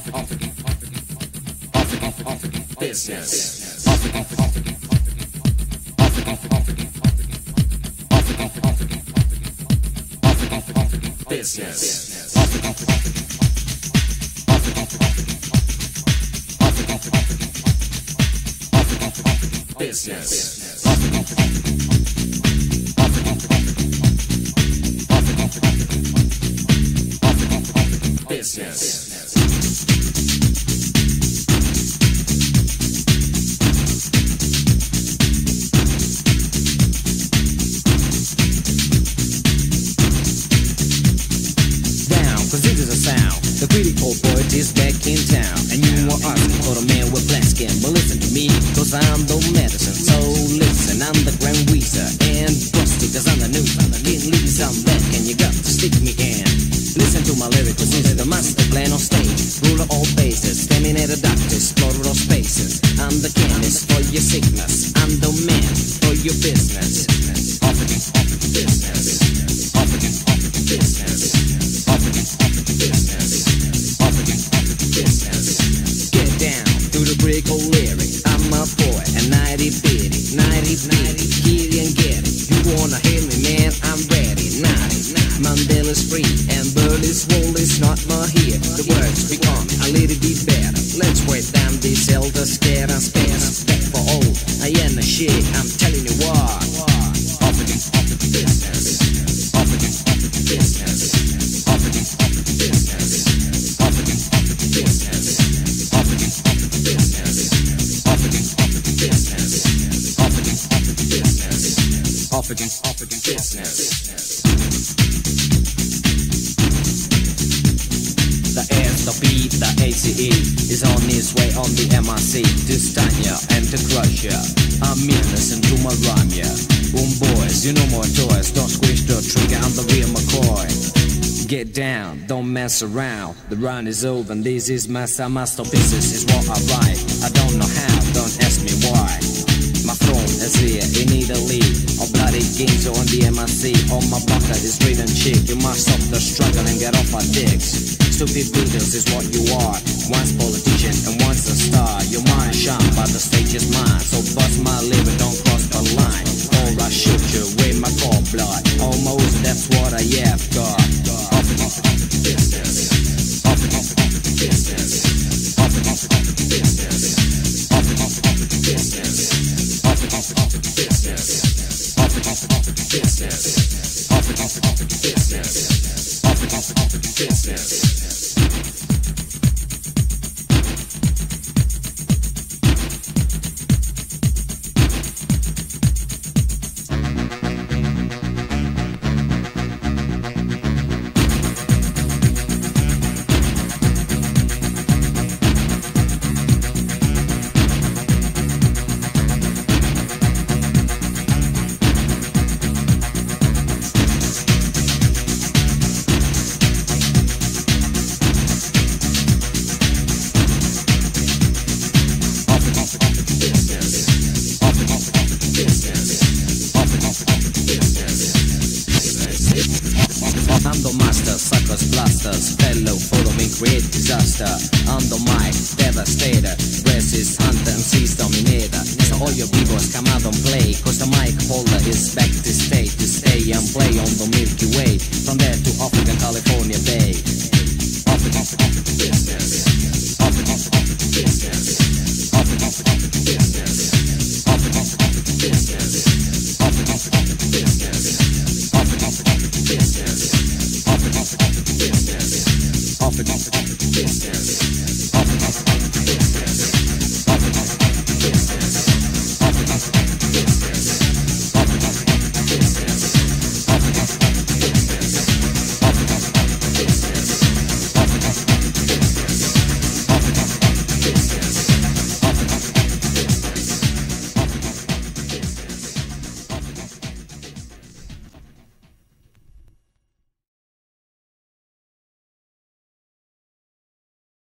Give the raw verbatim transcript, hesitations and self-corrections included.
business. Business. Business. Business. The critical poet is back in town, and you are asking for a man with black skin. But listen to me, cause I'm the medicine. So listen, I'm the grand wizard and busty, cause I'm the new King Lee's, I'm back, and you got to stick me in. Listen to my lyrics, cause this is the master plan on stage. Ruler all bases, Terminator doctor, explorer of spaces. I'm the chemist for your sickness, I'm the man for your business. Off again, off again, business. Off again, off again, business. Off again, off again, business. Off again, off again, business. Get down to the brick old lyric. I'm a boy, a nighty bitty, nighty bitty, get it and get it. You wanna hear me, man? I'm ready. Naughty, Mandela's free and Burley's wool is not my here. The words become a little bit better. Let's break down this elder scare and spare and spec for old. I am a shit, I'm telling you what. Off again, off again, business. Off again, off again, business. Off again, off again, business. Off again, off again, business. Off again, off again, business. Off again, off again, business. Off again, off again, business. Off again, off again, business. The S, the B, the A C E is on his way on the M I C to Stanya and to Crusher. I'm in, listen to my rhyme, yeah. Boom boys, you know more toys. Don't squish the trigger, I'm the real McCoy. Get down, don't mess around. The run is over and this is my masterpieces is what I write. I don't know how, don't ask me why. My throne is here in Italy. All bloody games on the M I C. On my bucket is written chick. You must stop the struggle and get off our dicks. Stupid builders is what you are. One's politician and one's a star. Your mind shine, but the stage is mine. So bust my liver, don't cross the line. Or I shoot you with my cold blood. Almost, that's what I have got. Off and off and off and business. Off and off and off and business. Off and off and off and business. Off and off and off and business. Off and off and off and business. Off and off and off and business. Off and off and off and business. Off and off and off and business. I'm the master, suckers, blasters, fellow, follow me, create disaster. I'm the mic, devastator, racist, hunter, M C's dominator. So all your b-boys come out and play, cause the mic holder is back to stay, to stay and play on the Milky Way, from there to African California Bay. Off and off and off and business. Off and off and off and business. Off and off and off and business. Off and off and off and business. Off and off and off and business. Off and off and off and business. Off and off and off and business. Off and off and off and business. Off and off and off and business.